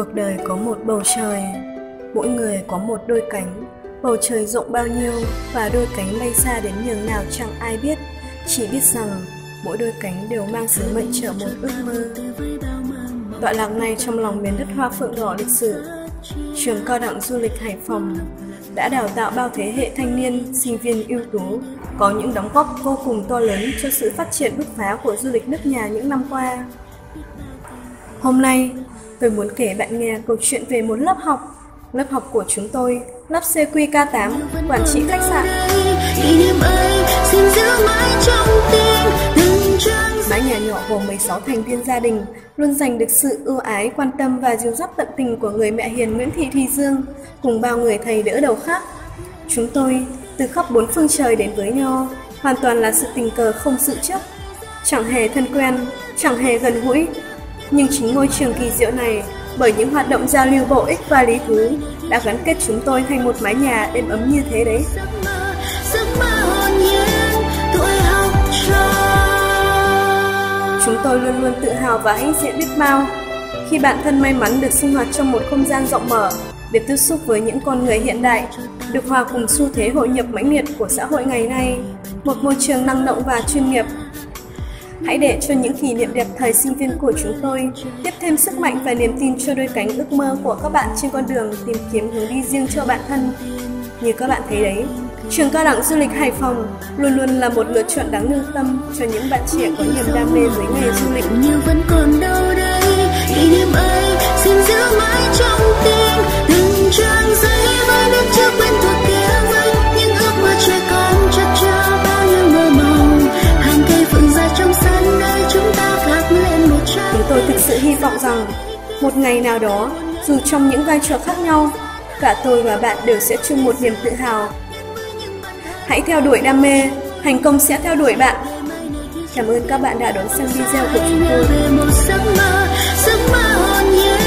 Cuộc đời có một bầu trời, mỗi người có một đôi cánh. Bầu trời rộng bao nhiêu và đôi cánh bay xa đến nhường nào chẳng ai biết. Chỉ biết rằng mỗi đôi cánh đều mang sứ mệnh chở một ước mơ. Tọa lạc này trong lòng miền đất hoa phượng đỏ lịch sử, trường cao đẳng du lịch Hải Phòng đã đào tạo bao thế hệ thanh niên, sinh viên ưu tú, có những đóng góp vô cùng to lớn cho sự phát triển bứt phá của du lịch nước nhà những năm qua. Hôm nay, tôi muốn kể bạn nghe câu chuyện về một lớp học của chúng tôi, lớp CQK8, quản trị khách sạn. Mái nhà nhỏ gồm 16 thành viên gia đình, luôn giành được sự ưu ái, quan tâm và dìu dắt tận tình của người mẹ hiền Nguyễn Thị Thùy Dương, cùng bao người thầy đỡ đầu khác. Chúng tôi từ khắp bốn phương trời đến với nhau, hoàn toàn là sự tình cờ không sự chấp, chẳng hề thân quen, chẳng hề gần gũi. Nhưng chính ngôi trường kỳ diệu này, bởi những hoạt động giao lưu bổ ích và lý thú, đã gắn kết chúng tôi thành một mái nhà êm ấm như thế đấy. Chúng tôi luôn luôn tự hào và hãnh diện biết bao khi bản thân may mắn được sinh hoạt trong một không gian rộng mở, được tiếp xúc với những con người hiện đại, được hòa cùng xu thế hội nhập mãnh liệt của xã hội ngày nay, một môi trường năng động và chuyên nghiệp. Hãy để cho những kỷ niệm đẹp thời sinh viên của chúng tôi tiếp thêm sức mạnh và niềm tin cho đôi cánh ước mơ của các bạn trên con đường tìm kiếm hướng đi riêng cho bản thân. Như các bạn thấy đấy, trường cao đẳng du lịch Hải Phòng luôn luôn là một lựa chọn đáng lưu tâm cho những bạn trẻ có niềm đam mê với nghề du lịch. Nhưng vẫn còn đâu đây, kỷ niệm ấy xin giữ mãi trong tim. Từng trang giấy với biết chưa quen thuộc kia vây, những ước mơ trẻ con chật chờ bao nhiêu mơ mộng. Hàng cây phượng ra trong sân nơi chúng ta gác lên một trang. Chúng tôi thực sự hy vọng rằng một ngày nào đó, dù trong những vai trò khác nhau, cả tôi và bạn đều sẽ chung một niềm tự hào. Hãy theo đuổi đam mê, thành công sẽ theo đuổi bạn. Cảm ơn các bạn đã đón xem video của chúng tôi.